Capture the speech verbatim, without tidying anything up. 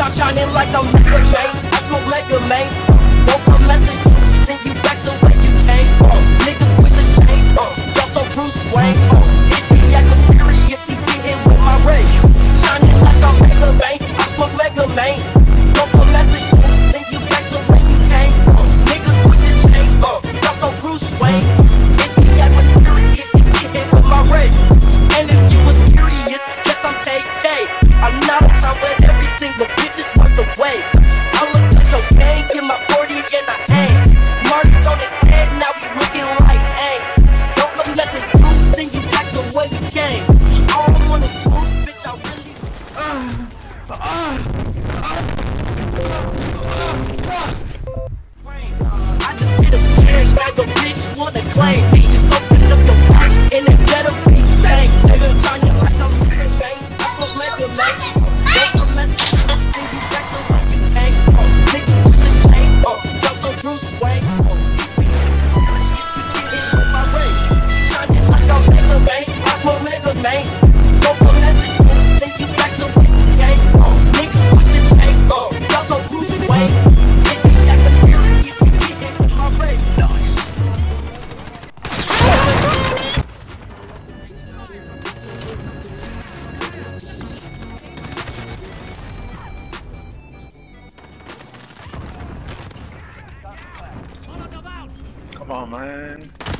I'm shining like I'm Mega Man. I smoke Mega Man. Won't come at the send you back to where you came from. Niggas with the chain, uh, y'all so Bruce Wayne. Uh, if he act mysterious, he get hit with my ray. Shining like I'm Mega Man. I smoke Mega Man. Won't come at the send you back to where you came from. Niggas with the chain, uh, y'all so Bruce Wayne. If he act mysterious, he get hit with my ray. And if you was curious, guess I'm K K. I'm not on top of everything, but bitches want the way. I look at your gang, get my forty and I aim. Marty's on his head, now he looking like aim. Don't come let the truth send you back to where you came. I don't wanna smoke, bitch, I really uh, uh, uh, I just hit a scared bag of bitch wanna claim. He just open up your pouch and it better be stank. Nigga trying to like I'm Mega Man. I smoke Mega Man. Don't come at the send you back to where you came from. Nigga with the chain, uh, y'all so Bruce Wayne. Uh, you get hit with my rage. Shining like I'm Mega Man. I smoke Mega Man. Don't come at the send you back to where you came from. Nigga with the chain, uh, y'all so Bruce Wayne. If you act mysterious, you get hit with my rage. Come on, man.